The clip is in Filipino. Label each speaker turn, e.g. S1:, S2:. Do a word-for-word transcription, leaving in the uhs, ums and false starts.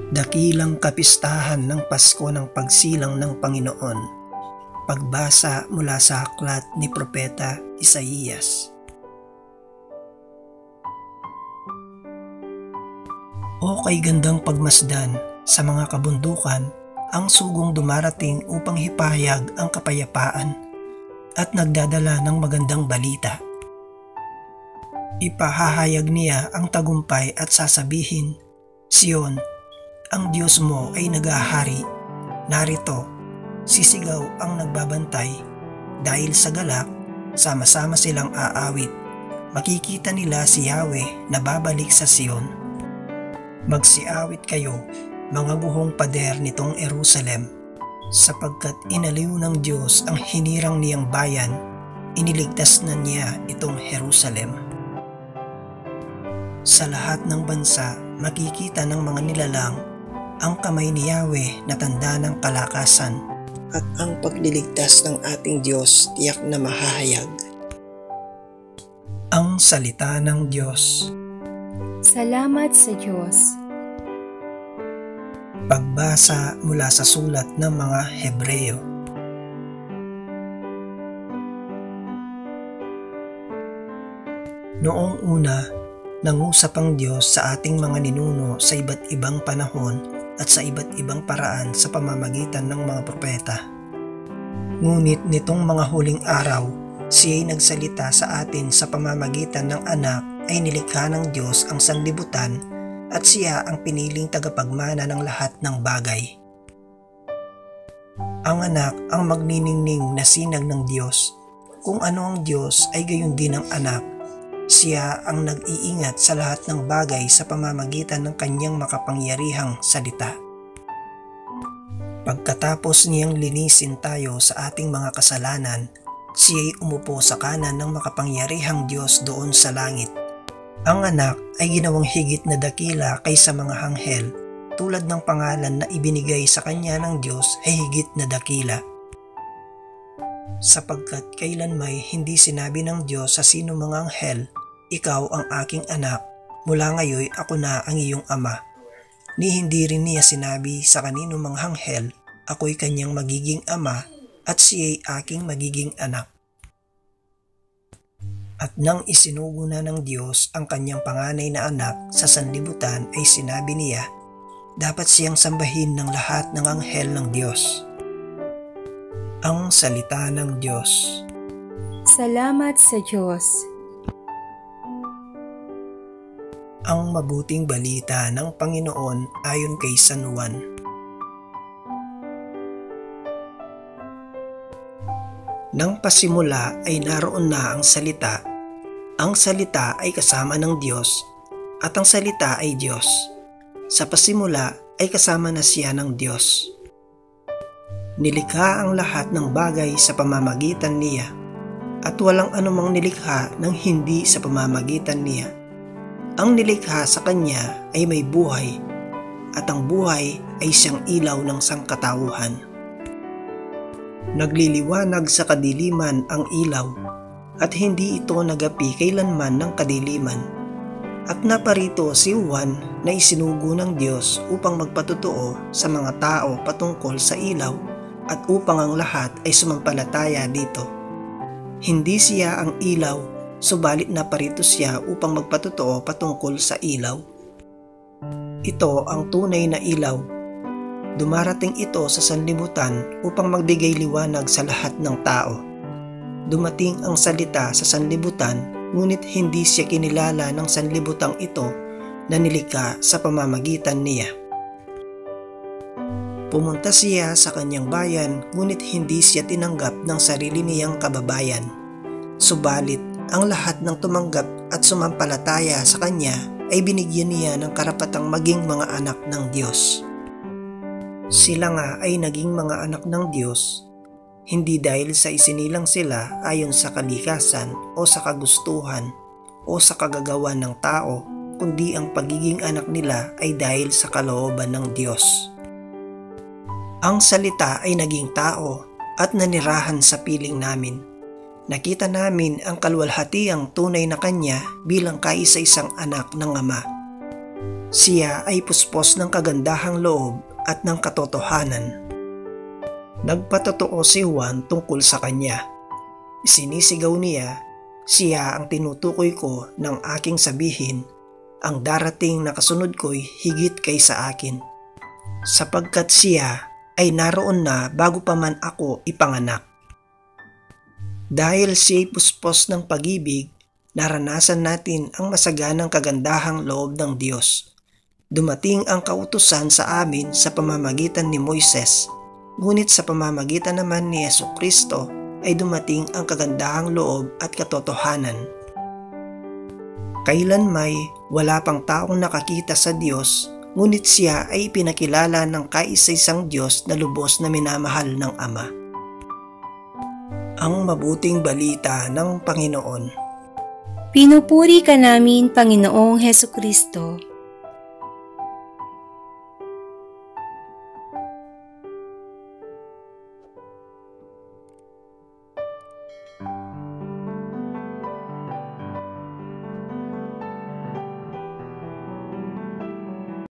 S1: Dakilang kapistahan ng Pasko ng pagsilang ng Panginoon. Pagbasa mula sa aklat ni Propeta Isaías. O kay gandang pagmasdan sa mga kabundukan, ang sugong dumarating upang hipahayag ang kapayapaan at nagdadala ng magandang balita. Ipahahayag niya ang tagumpay at sasabihin, Sion, ang Diyos mo ay nagahari. Narito, sisigaw ang nagbabantay. Dahil sa galak, sama-sama silang aawit. Makikita nila si Yahweh na babalik sa Sion. Magsiawit kayo, mga guhong pader nitong Jerusalem, sapagkat inaliw ng Diyos ang hinirang niyang bayan, iniligtas na niya itong Jerusalem. Sa lahat ng bansa, makikita ng mga nilalang ang kamay ni Yahweh na tanda ng kalakasan at ang pagliligtas ng ating Diyos tiyak na mahahayag. Ang salita ng Diyos.
S2: Salamat sa Diyos.
S1: Pagbasa mula sa sulat ng mga Hebreo. Noong una, nangusap ang Diyos sa ating mga ninuno sa iba't ibang panahon at sa iba't ibang paraan sa pamamagitan ng mga propeta. Ngunit nitong mga huling araw, siya'y nagsalita sa atin sa pamamagitan ng anak ay nilikha ng Diyos ang sanlibutan at siya ang piniling tagapagmana ng lahat ng bagay. Ang anak ang magniningning na sinag ng Diyos. Kung ano ang Diyos ay gayon din ang anak. Siya ang nag-iingat sa lahat ng bagay sa pamamagitan ng kanyang makapangyarihang salita. Pagkatapos niyang linisin tayo sa ating mga kasalanan, siya'y umupo sa kanan ng makapangyarihang Diyos doon sa langit. Ang anak ay ginawang higit na dakila kaysa mga anghel, tulad ng pangalan na ibinigay sa kanya ng Diyos ay higit na dakila. Sapagkat kailanmay hindi sinabi ng Diyos sa sino mga anghel, ikaw ang aking anak, mula ngayon ako na ang iyong ama. Ni hindi rin niya sinabi sa kanino mang anghel, ako'y kanyang magiging ama at siya'y aking magiging anak. At nang isinugo na ng Diyos ang kanyang panganay na anak sa sanlibutan ay sinabi niya, dapat siyang sambahin ng lahat ng anghel ng Diyos. Ang salita ng Diyos.
S2: Salamat sa Diyos.
S1: Ang mabuting balita ng Panginoon ayon kay San Juan. Nang pasimula ay naroon na ang salita. Ang salita ay kasama ng Diyos at ang salita ay Diyos. Sa pasimula ay kasama na siya ng Diyos. Nilikha ang lahat ng bagay sa pamamagitan niya at walang anumang nilikha ng hindi sa pamamagitan niya. Ang nilikha sa kanya ay may buhay at ang buhay ay siyang ilaw ng sangkatauhan. Nagliliwanag sa kadiliman ang ilaw at hindi ito nagapi kailanman ng kadiliman. At naparito si Juan na isinugo ng Diyos upang magpatotoo sa mga tao patungkol sa ilaw at upang ang lahat ay sumampalataya dito. Hindi siya ang ilaw, subalit naparito siya upang magpatotoo patungkol sa ilaw. Ito ang tunay na ilaw. Dumarating ito sa sanlibutan upang magbigay liwanag sa lahat ng tao. Dumating ang salita sa sanlibutan, ngunit hindi siya kinilala ng sanlibutang ito na nilikha sa pamamagitan niya. Pumunta siya sa kanyang bayan, ngunit hindi siya tinanggap ng sarili niyang kababayan. Subalit, ang lahat ng tumanggap at sumampalataya sa kanya ay binigyan niya ng karapatang maging mga anak ng Diyos. Sila nga ay naging mga anak ng Diyos, hindi dahil sa isinilang sila ayon sa kalikasan o sa kagustuhan o sa kagagawan ng tao, kundi ang pagiging anak nila ay dahil sa kalooban ng Diyos. Ang salita ay naging tao at nanirahan sa piling namin. Nakita namin ang kaluwalhatiang tunay na kanya bilang kaisa-isang anak ng Ama. Siya ay puspos ng kagandahang loob at ng katotohanan. Nagpatotoo si Juan tungkol sa kanya. Sinisigaw niya, siya ang tinutukoy ko ng aking sabihin, ang darating na kasunod ko'y higit kaysa akin, sapagkat siya ay naroon na bago pa man ako ipanganak. Dahil siya'y puspos ng pag-ibig, naranasan natin ang masaganang kagandahang loob ng Diyos. Dumating ang kautusan sa amin sa pamamagitan ni Moises, ngunit sa pamamagitan naman ni Jesucristo ay dumating ang kagandahang loob at katotohanan. Kailanmay wala pang taong nakakita sa Diyos, ngunit siya ay pinakilala ng kaisa-isang Diyos na lubos na minamahal ng Ama. Ang mabuting balita ng Panginoon.
S2: Pinupuri ka namin, Panginoong Hesukristo.